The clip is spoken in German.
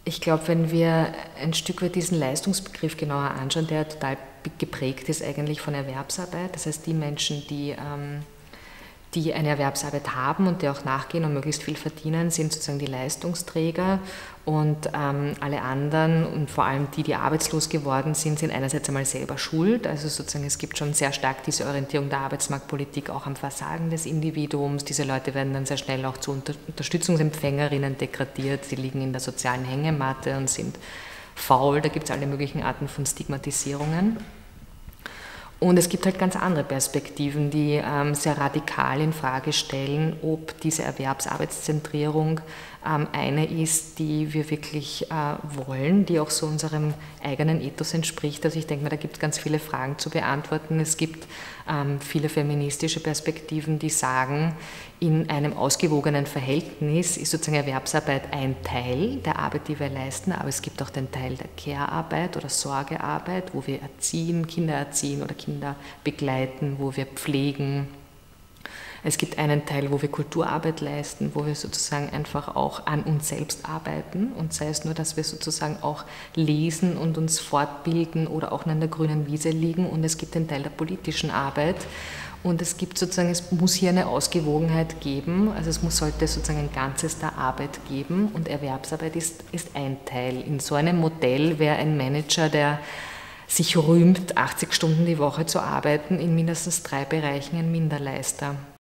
Ich glaube, wenn wir ein Stück weit diesen Leistungsbegriff genauer anschauen, der total geprägt ist eigentlich von Erwerbsarbeit, das heißt die Menschen, die eine Erwerbsarbeit haben und die auch nachgehen und möglichst viel verdienen, sind sozusagen die Leistungsträger und alle anderen und vor allem die, die arbeitslos geworden sind, sind einerseits einmal selber schuld. Also sozusagen es gibt schon sehr stark diese Orientierung der Arbeitsmarktpolitik auch am Versagen des Individuums. Diese Leute werden dann sehr schnell auch zu Unterstützungsempfängerinnen degradiert, die liegen in der sozialen Hängematte und sind faul. Da gibt es alle möglichen Arten von Stigmatisierungen. Und es gibt halt ganz andere Perspektiven, die sehr radikal in Frage stellen, ob diese Erwerbsarbeitszentrierung eine ist, die wir wirklich wollen, die auch so unserem eigenen Ethos entspricht. Also ich denke mal, da gibt es ganz viele Fragen zu beantworten. Es gibt viele feministische Perspektiven, die sagen, in einem ausgewogenen Verhältnis ist sozusagen Erwerbsarbeit ein Teil der Arbeit, die wir leisten, aber es gibt auch den Teil der Care-Arbeit oder Sorgearbeit, wo wir Kinder erziehen oder Kinder begleiten, wo wir pflegen. Es gibt einen Teil, wo wir Kulturarbeit leisten, wo wir sozusagen einfach auch an uns selbst arbeiten und sei es nur, dass wir sozusagen auch lesen und uns fortbilden oder auch an der grünen Wiese liegen, und es gibt den Teil der politischen Arbeit. Und es gibt sozusagen, es muss hier eine Ausgewogenheit geben, also sollte sozusagen ein Ganzes der Arbeit geben, und Erwerbsarbeit ist ein Teil. In so einem Modell wäre ein Manager, der sich rühmt, 80 Stunden die Woche zu arbeiten, in mindestens 3 Bereichen ein Minderleister.